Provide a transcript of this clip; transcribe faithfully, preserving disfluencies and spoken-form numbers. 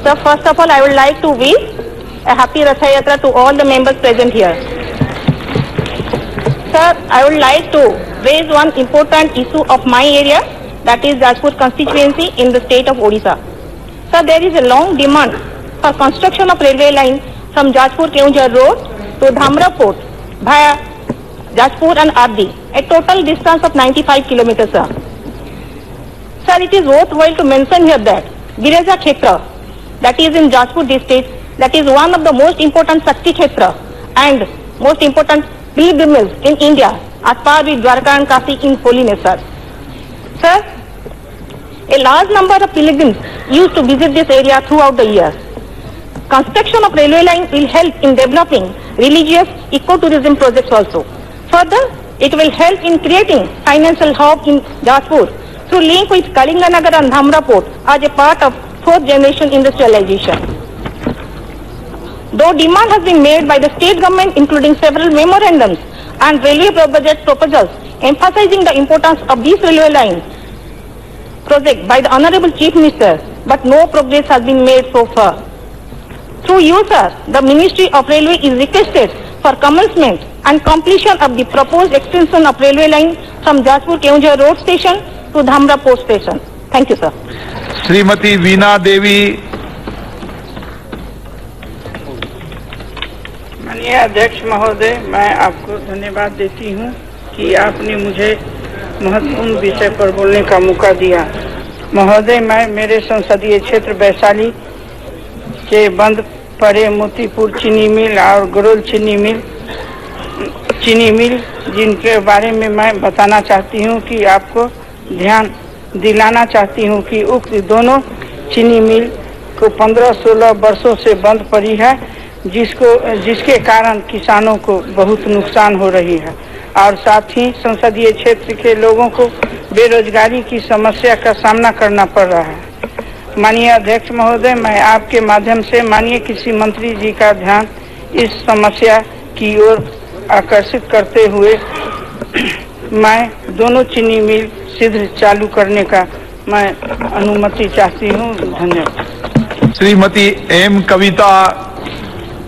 So first of all, I would like to wish a happy Rath Yatra to all the members present here. Sir, I would like to raise one important issue of my area, that is Jajpur constituency in the state of Odisha. Sir, there is a long demand for construction of railway line from Jajpur Keonjhar Road to Dhamra Port via Jajpur and Abdi, a total distance of ninety-five kilometers. Sir. Sir, it is worthwhile to mention here that Bireja Khetra, that is in Jajpur district, that is one of the most important Shakti Khetra and most important pilgrimages in India, as par with Dwarka and Kashi in holiness. Sir. Sir, a large number of pilgrims used to visit this area throughout the year. Construction of railway line will help in developing religious ecotourism projects also. Further, it will help in creating financial hub in Jajpur through link with Kalinganagar and Dhamra Port as a part of fourth generation industrialization. Though demand has been made by the state government, including several memorandums and railway budget proposals emphasizing the importance of this railway line project by the Honorable Chief Minister, but no progress has been made so far. Through you, sir, the Ministry of Railway is requested for commencement and completion of the proposed extension of railway line from Jajpur Keonjhar Road Station to Dhamra Port Station. Thank you, sir. Shrimati Veena Devi. माननीय अध्यक्ष महोदय, मैं आपको धन्यवाद देती हूं कि आपने मुझे महत्वपूर्ण विषय पर बोलने का मौका दिया। महोदय, मैं मेरे संसदीय क्षेत्र वैशाली के बंद पड़े मोतीपुर चीनी मिल और गरोल चीनी मिल चीनी मिल जिनके बारे में मैं बताना चाहती हूं कि आपको ध्यान दिलाना चाहती हूं कि उक्त दोनों चीनी मिल को पंद्रह सोलह वर्षों से बंद पड़ी है, जिसको जिसके कारण किसानों को बहुत नुकसान हो रही है और साथ ही संसदीय क्षेत्र के लोगों को बेरोजगारी की समस्या का सामना करना पड़ रहा है। माननीय अध्यक्ष महोदय, मैं आपके माध्यम से माननीय कृषि मंत्री जी का ध्यान इस समस्या की ओर आकर्षित करते हुए मैं दोनों चीनी मिल शीघ्र चालू करने का मैं अनुमति चाहती हूँ। धन्यवाद। श्रीमती एम कविता